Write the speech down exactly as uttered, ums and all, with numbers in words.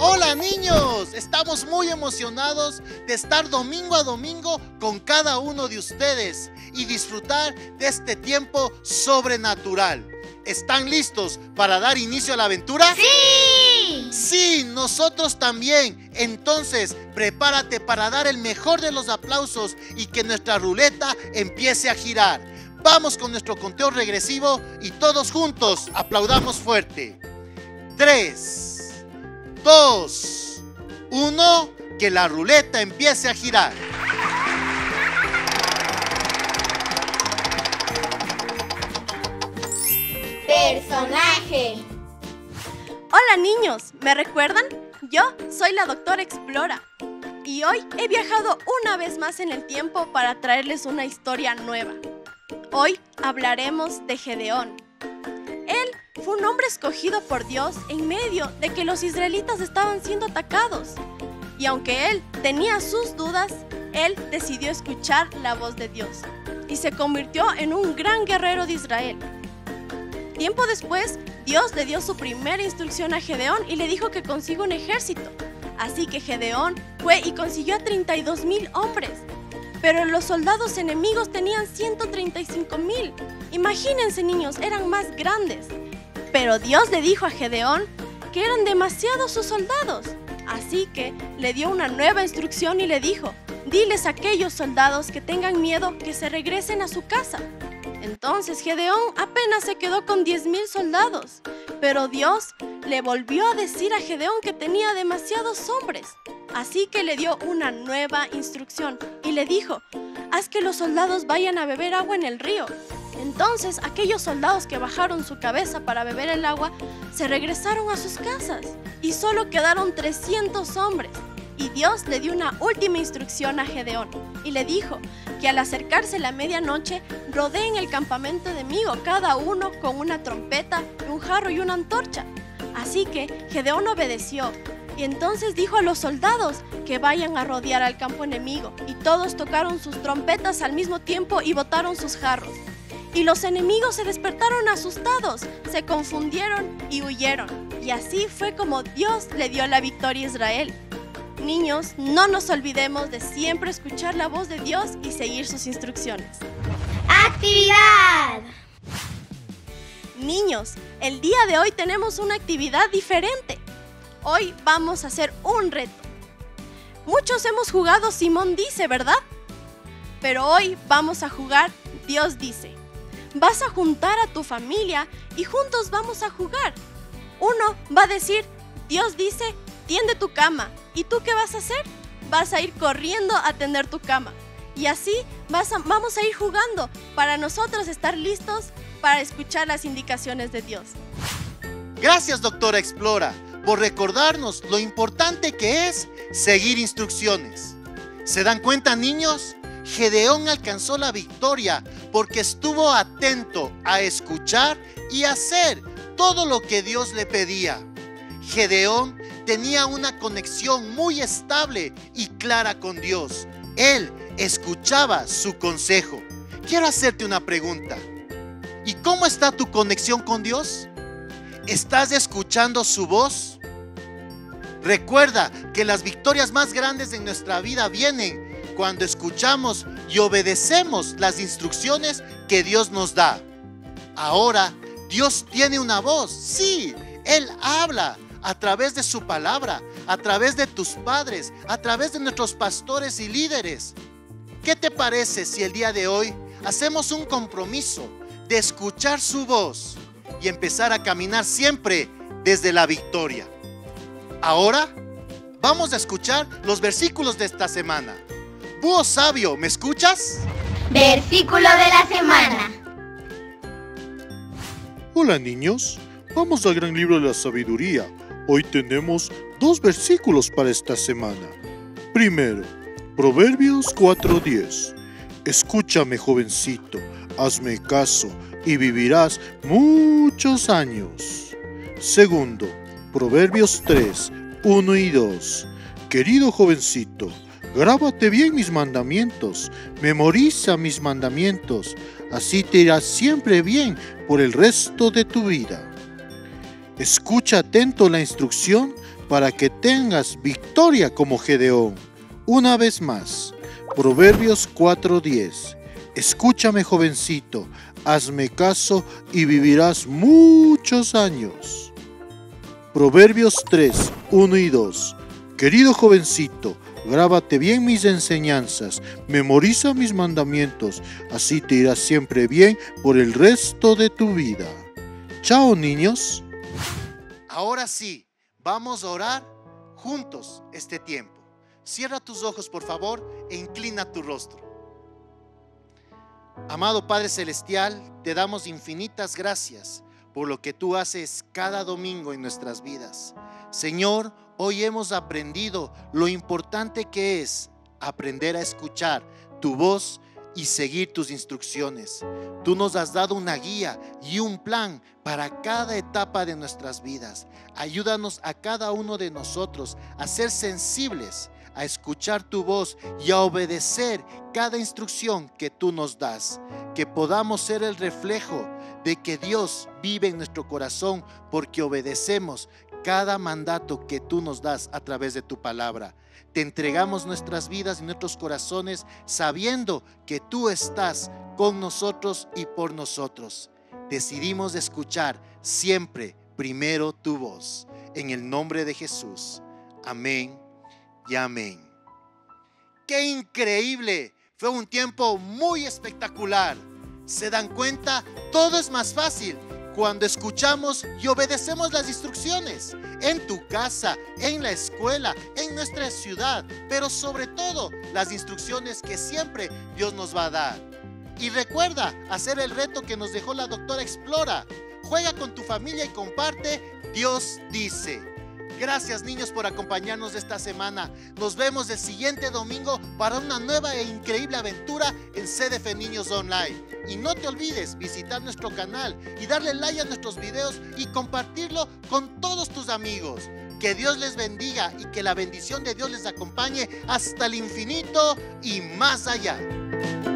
Hola niños, estamos muy emocionados de estar domingo a domingo con cada uno de ustedes y disfrutar de este tiempo sobrenatural. ¿Están listos para dar inicio a la aventura? ¡Sí! Sí, nosotros también. Entonces, prepárate para dar el mejor de los aplausos y que nuestra ruleta empiece a girar. Vamos con nuestro conteo regresivo y todos juntos aplaudamos fuerte. tres, dos, uno, que la ruleta empiece a girar. Personaje. Hola niños, ¿me recuerdan? Yo soy la doctora Explora y hoy he viajado una vez más en el tiempo para traerles una historia nueva. Hoy hablaremos de Gedeón. Él fue un hombre escogido por Dios en medio de que los israelitas estaban siendo atacados. Y aunque él tenía sus dudas, él decidió escuchar la voz de Dios y se convirtió en un gran guerrero de Israel. Tiempo después, Dios le dio su primera instrucción a Gedeón y le dijo que consiga un ejército. Así que Gedeón fue y consiguió a treinta y dos mil hombres. Pero los soldados enemigos tenían ciento treinta y cinco mil. Imagínense, niños, eran más grandes. Pero Dios le dijo a Gedeón que eran demasiados sus soldados. Así que le dio una nueva instrucción y le dijo: diles a aquellos soldados que tengan miedo que se regresen a su casa. Entonces Gedeón apenas se quedó con diez mil soldados, pero Dios le volvió a decir a Gedeón que tenía demasiados hombres. Así que le dio una nueva instrucción y le dijo: haz que los soldados vayan a beber agua en el río. Entonces aquellos soldados que bajaron su cabeza para beber el agua se regresaron a sus casas y solo quedaron trescientos hombres. Y Dios le dio una última instrucción a Gedeón y le dijo que al acercarse la medianoche rodeen el campamento enemigo, cada uno con una trompeta, un jarro y una antorcha. Así que Gedeón obedeció y entonces dijo a los soldados que vayan a rodear al campo enemigo, y todos tocaron sus trompetas al mismo tiempo y botaron sus jarros. Y los enemigos se despertaron asustados, se confundieron y huyeron. Y así fue como Dios le dio la victoria a Israel. Niños, no nos olvidemos de siempre escuchar la voz de Dios y seguir sus instrucciones. ¡Actividad! Niños, el día de hoy tenemos una actividad diferente. Hoy vamos a hacer un reto. Muchos hemos jugado Simón dice, ¿verdad? Pero hoy vamos a jugar Dios dice. Vas a juntar a tu familia y juntos vamos a jugar. Uno va a decir: Dios dice, tiende tu cama. ¿Y tú qué vas a hacer? Vas a ir corriendo a tender tu cama. Y así vas a, vamos a ir jugando para nosotros estar listos para escuchar las indicaciones de Dios. Gracias, doctora Explora, por recordarnos lo importante que es seguir instrucciones. ¿Se dan cuenta, niños? Gedeón alcanzó la victoria porque estuvo atento a escuchar y hacer todo lo que Dios le pedía. Gedeón tenía una conexión muy estable y clara con Dios. Él escuchaba su consejo. Quiero hacerte una pregunta. ¿Y cómo está tu conexión con Dios? ¿Estás escuchando su voz? Recuerda que las victorias más grandes en nuestra vida vienen cuando escuchamos y obedecemos las instrucciones que Dios nos da. Ahora, Dios tiene una voz. Sí, Él habla a través de su palabra, a través de tus padres, a través de nuestros pastores y líderes. ¿Qué te parece si el día de hoy hacemos un compromiso de escuchar su voz y empezar a caminar siempre desde la victoria? Ahora vamos a escuchar los versículos de esta semana. Búho sabio, ¿me escuchas? Versículo de la semana. Hola niños, vamos al gran libro de la sabiduría. Hoy tenemos dos versículos para esta semana. Primero, Proverbios cuatro diez. Escúchame, jovencito, hazme caso y vivirás muchos años. Segundo, Proverbios tres, uno y dos. Querido jovencito, grábate bien mis mandamientos, memoriza mis mandamientos, así te irá siempre bien por el resto de tu vida. Escucha atento la instrucción para que tengas victoria como Gedeón. Una vez más, Proverbios cuatro diez. Escúchame, jovencito, hazme caso y vivirás muchos años. Proverbios tres, uno y dos. Querido jovencito, grábate bien mis enseñanzas, memoriza mis mandamientos, así te irá siempre bien por el resto de tu vida. Chao, niños. Ahora sí, vamos a orar juntos este tiempo. Cierra tus ojos, por favor, e inclina tu rostro. Amado Padre Celestial, te damos infinitas gracias por lo que tú haces cada domingo en nuestras vidas. Señor, hoy hemos aprendido lo importante que es aprender a escuchar tu voz y seguir tus instrucciones. Tú nos has dado una guía y un plan para cada etapa de nuestras vidas. Ayúdanos a cada uno de nosotros a ser sensibles, a escuchar tu voz y a obedecer cada instrucción que tú nos das. Que podamos ser el reflejo de que Dios vive en nuestro corazón porque obedecemos cada mandato que tú nos das a través de tu palabra. Te entregamos nuestras vidas y nuestros corazones sabiendo que tú estás con nosotros y por nosotros. Decidimos escuchar siempre primero tu voz. En el nombre de Jesús. Amén y amén. ¡Qué increíble! Fue un tiempo muy espectacular. ¿Se dan cuenta? Todo es más fácil cuando escuchamos y obedecemos las instrucciones. En tu casa, en la escuela, en nuestra ciudad, pero sobre todo las instrucciones que siempre Dios nos va a dar. Y recuerda hacer el reto que nos dejó la doctora Explora. Juega con tu familia y comparte. Dios dice. Gracias, niños, por acompañarnos esta semana. Nos vemos el siguiente domingo para una nueva e increíble aventura en C D F Niños Online. Y no te olvides visitar nuestro canal y darle like a nuestros videos y compartirlo con todos tus amigos. Que Dios les bendiga y que la bendición de Dios les acompañe hasta el infinito y más allá.